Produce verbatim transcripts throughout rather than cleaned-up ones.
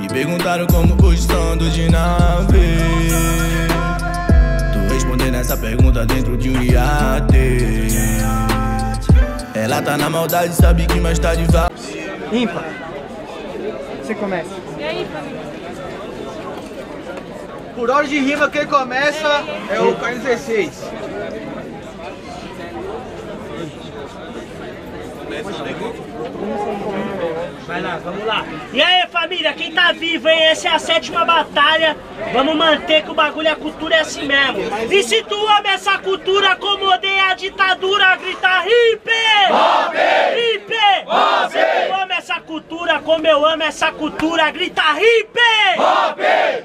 perguntaram como hoje estando de nave. Tu respondendo essa pergunta dentro de um iate. Ela tá na maldade, sabe que mais tarde vai. Ímpar. Você começa. E aí, família? Por ordem de rima, quem começa é o Carlos dezesseis. Vai lá, vamos lá. E aí, família, quem tá vivo, hein? Essa é a sétima batalha. Vamos manter que o bagulho, a cultura é assim mesmo. E se tu ama essa cultura, como odeia a ditadura, grita hippie! Hippie! Se tu ama essa cultura, como eu amo essa cultura, grita hippie!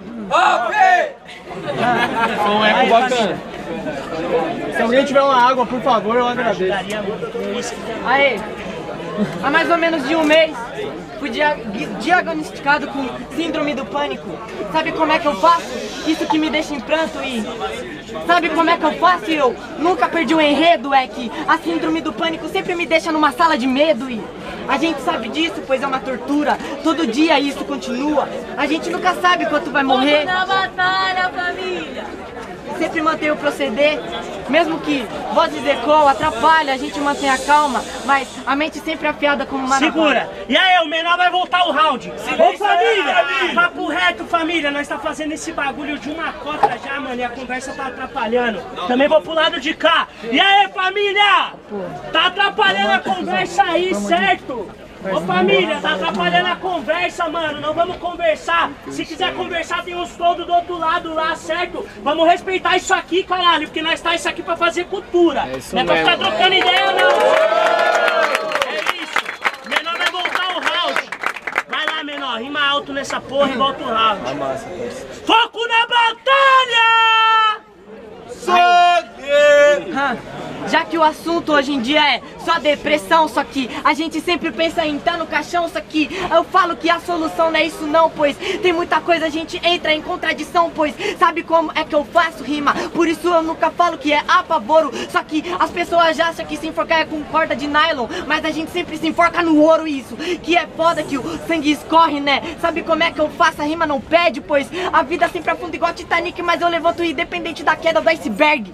Foi um eco bacana. Se alguém tiver uma água, por favor, eu agradeço. Aê! Há mais ou menos de um mês, fui dia diagnosticado com síndrome do pânico. Sabe como é que eu faço? Isso que me deixa em pranto e... Sabe como é que eu faço? E eu nunca perdi o enredo, é que a síndrome do pânico sempre me deixa numa sala de medo e... A gente sabe disso, pois é uma tortura. Todo dia isso continua. A gente nunca sabe quanto vai morrer. Na batalha, família! Sempre mantém o proceder, mesmo que vozes ecoam, atrapalha, a gente mantém a calma, mas a mente sempre afiada como uma Segura! E aí, o menor vai voltar o round. Ô, família! Papo reto, família, nós tá fazendo esse bagulho de uma cota já, mano, e a conversa tá atrapalhando. Também vou pro lado de cá. E aí, família? Tá atrapalhando a conversa aí, certo? Ô família, tá atrapalhando a conversa, mano. Não vamos conversar. Se quiser conversar, tem uns todos do outro lado lá, certo? Vamos respeitar isso aqui, caralho, porque nós tá isso aqui pra fazer cultura. É isso não é pra ficar trocando ideia, não. É isso. Menor vai voltar o round. Vai lá, menor, rima alto nessa porra e volta o round. Foco na batalha! Sangue! Já que o assunto hoje em dia é só depressão, só que a gente sempre pensa em estar no caixão, só que eu falo que a solução não é isso não, pois tem muita coisa, a gente entra em contradição, pois sabe como é que eu faço rima? Por isso eu nunca falo que é apavoro, só que as pessoas já acham que se enforcar é com corda de nylon, mas a gente sempre se enforca no ouro, isso, que é foda que o sangue escorre, né? Sabe como é que eu faço? A rima não pede, pois a vida sempre afunda igual Titanic, mas eu levanto independente da queda do iceberg.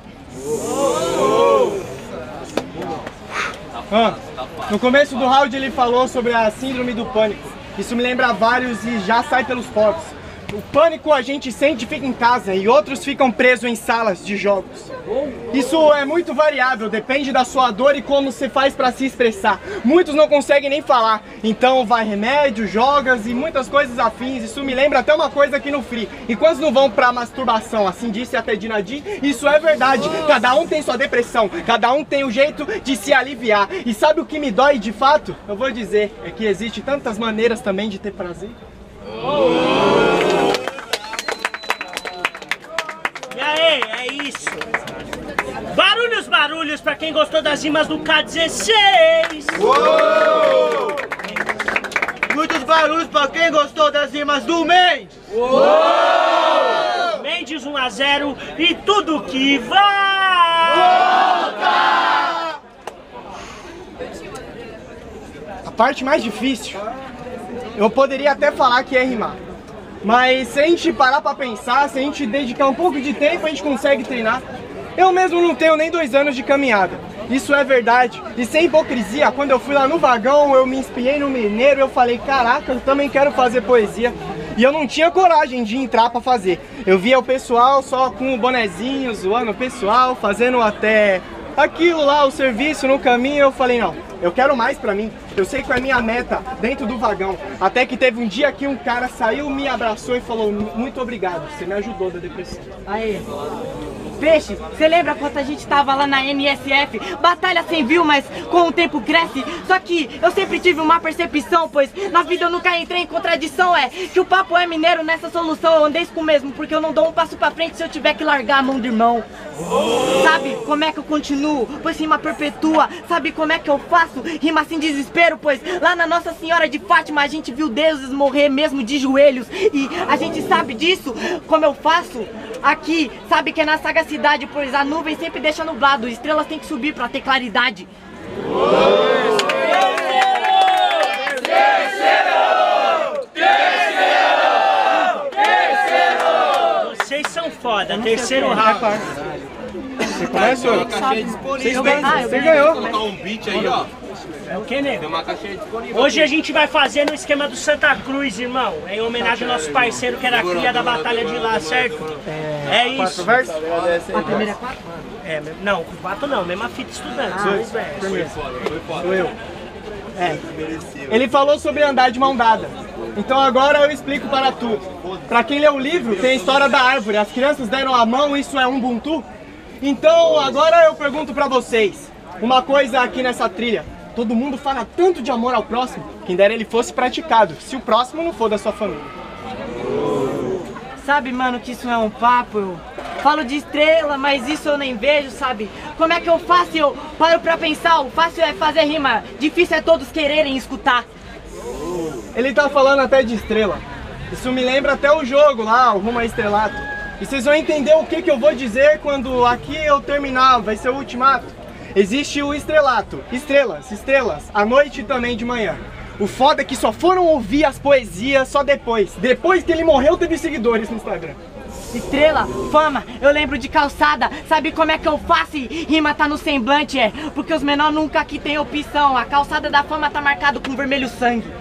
Ah, no começo do round ele falou sobre a síndrome do pânico. Isso me lembra vários e já sai pelos poros. O pânico a gente sente e fica em casa e outros ficam presos em salas de jogos. Isso é muito variável, depende da sua dor e como você faz pra se expressar. Muitos não conseguem nem falar, então vai remédio, jogas e muitas coisas afins. Isso me lembra até uma coisa aqui no Free. E quantos não vão pra masturbação? Assim disse até Dinadi, isso é verdade. Cada um tem sua depressão, cada um tem o jeito de se aliviar. E sabe o que me dói de fato? Eu vou dizer, é que existe tantas maneiras também de ter prazer. E aí, é isso. Barulhos, barulhos pra quem gostou das rimas do K dezesseis. Uou! Muitos barulhos pra quem gostou das rimas do Mendes. Uou! Mendes um a zero e tudo que vai. Volta! A parte mais difícil, eu poderia até falar que é rimar. Mas se a gente parar pra pensar, se a gente dedicar um pouco de tempo, a gente consegue treinar. Eu mesmo não tenho nem dois anos de caminhada, isso é verdade. E sem hipocrisia, quando eu fui lá no vagão, eu me inspirei no Mineiro, eu falei, caraca, eu também quero fazer poesia. E eu não tinha coragem de entrar pra fazer. Eu via o pessoal só com o bonezinho, zoando o pessoal, fazendo até aquilo lá, o serviço no caminho. Eu falei, não, eu quero mais pra mim. Eu sei que é a minha meta dentro do vagão. Até que teve um dia que um cara saiu, me abraçou e falou, muito obrigado, você me ajudou da depressão. Aí. Peixe, você lembra quando a gente tava lá na N S F? Batalha sem view, mas com o tempo cresce. Só que eu sempre tive uma percepção, pois na vida eu nunca entrei em contradição. É que o papo é mineiro, nessa solução eu andei com o mesmo, porque eu não dou um passo pra frente se eu tiver que largar a mão do irmão. Sabe como é que eu continuo? Pois rima perpetua. Sabe como é que eu faço? Rima sem desespero, pois lá na Nossa Senhora de Fátima a gente viu deuses morrer mesmo de joelhos. E a gente sabe disso, como eu faço aqui, sabe que é na sagacidade, pois a nuvem sempre deixa nublado, estrelas tem que subir pra ter claridade. Terceiro! Terceiro! Terceiro! foda. Terceiro round. Você conhece, ô? Vocês têm, você ganhou. Colocar um beat aí, ó. É o que, nego? Tem uma caixinha disponível. Hoje a gente vai fazer no esquema do Santa Cruz, irmão. É em homenagem ao nosso parceiro que era cria da batalha de lá, certo? É isso. Quatro versos? A primeira é quatro? É, não, quatro não, mesma fita estudante. Dois versos. Sou eu. É. Ele falou sobre andar de mão dada. Então agora eu explico para tu. Para quem lê o livro, tem a história da árvore. As crianças deram a mão, isso é Ubuntu? Então agora eu pergunto para vocês. Uma coisa aqui nessa trilha. Todo mundo fala tanto de amor ao próximo, quem dera ele fosse praticado, se o próximo não for da sua família. Sabe, mano, que isso não é um papo, eu falo de estrela, mas isso eu nem vejo, sabe? Como é que eu faço? Eu paro pra pensar, o fácil é fazer rima, difícil é todos quererem escutar. Ele tá falando até de estrela. Isso me lembra até o jogo lá, o Rumo a Estrelato. E vocês vão entender o que, que eu vou dizer quando aqui eu terminar, vai ser o ultimato. Existe o estrelato, estrelas, estrelas, à noite e também de manhã. O foda é que só foram ouvir as poesias só depois. Depois que ele morreu, teve seguidores no Instagram. Estrela, fama, eu lembro de calçada. Sabe como é que eu faço? E rima tá no semblante, é. Porque os menores nunca aqui tem opção. A calçada da fama tá marcado com vermelho sangue.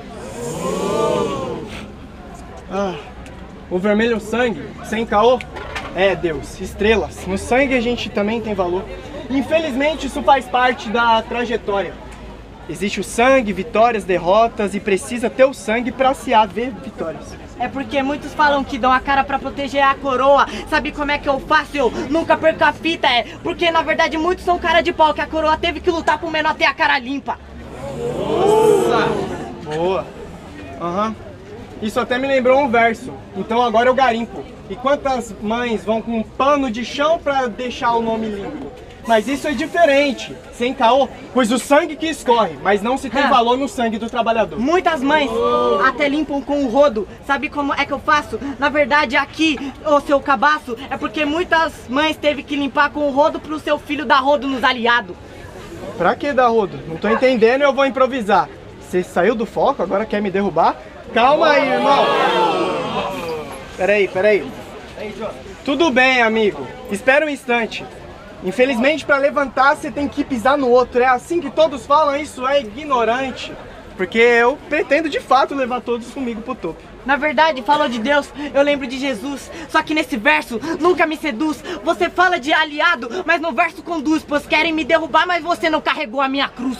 Ah, o vermelho sangue, sem caô? É, Deus, estrelas. No sangue a gente também tem valor. Infelizmente isso faz parte da trajetória. Existe o sangue, vitórias, derrotas e precisa ter o sangue pra se haver vitórias. É porque muitos falam que dão a cara pra proteger a coroa. Sabe como é que eu faço? Eu nunca perco a fita, é. Porque na verdade muitos são cara de pau, que a coroa teve que lutar pro menor ter a cara limpa. Nossa! Boa! Aham. Uhum. Isso até me lembrou um verso. Então agora eu garimpo. E quantas mães vão com um pano de chão pra deixar o nome limpo? Mas isso é diferente, sem caô, pois o sangue que escorre, mas não se tem valor no sangue do trabalhador. Muitas mães até limpam com o rodo. Sabe como é que eu faço? Na verdade aqui, ô seu cabaço, é porque muitas mães teve que limpar com o rodo pro seu filho dar rodo nos aliados. Pra que dar rodo? Não tô entendendo, eu vou improvisar. Você saiu do foco, agora quer me derrubar? Calma aí, irmão. Peraí, peraí. Tudo bem, amigo. Espera um instante. Infelizmente, para levantar, você tem que pisar no outro. É assim que todos falam, isso é ignorante. Porque eu pretendo, de fato, levar todos comigo pro topo. Na verdade, falou de Deus, eu lembro de Jesus. Só que nesse verso, nunca me seduz. Você fala de aliado, mas no verso conduz. Pois querem me derrubar, mas você não carregou a minha cruz.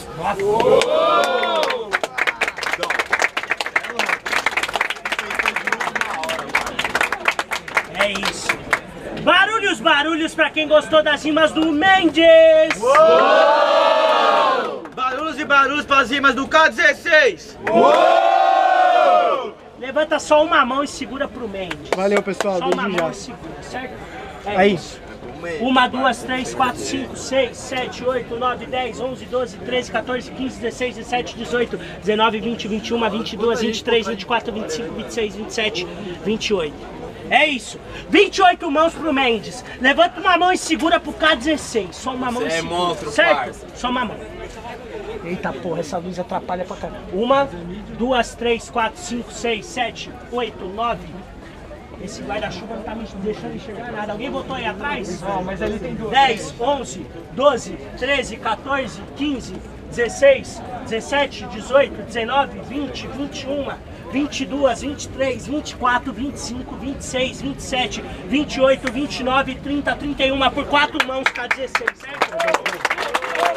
É isso. Barulhos, barulhos pra quem gostou das rimas do Mendes! Uou! Barulhos e barulhos pras rimas do K dezesseis! Uou! Levanta só uma mão e segura pro Mendes. Valeu, pessoal, só desde uma já. mão e segura, certo? É aí. Isso. Uma, duas, três, quatro, cinco, seis, sete, oito, nove, dez, onze, doze, treze, quatorze, quinze, dezesseis, dezessete, dezoito, dezenove, vinte, vinte e um, vinte e dois, vinte e três, vinte e quatro, vinte e cinco, vinte e seis, vinte e sete, vinte e oito. É isso, vinte e oito mãos pro Mendes. Levanta uma mão e segura pro K dezesseis. Só uma mão. Cê e segura, é monstro, certo? Parça. Só uma mão. Eita porra, essa luz atrapalha pra caramba. Uma, duas, três, quatro, cinco, seis, sete, oito, nove. Esse guarda-chuva não tá me deixando enxergar nada. Alguém botou aí atrás? Não, mas ali tem duas. dez, onze, doze, treze, quatorze, quinze, dezesseis, dezessete, dezoito, dezenove, vinte, vinte e um, vinte e dois, vinte e três, vinte e quatro, vinte e cinco, vinte e seis, vinte e sete, vinte e oito, vinte e nove, trinta, trinta e um por quatro mãos, K dezesseis, certo?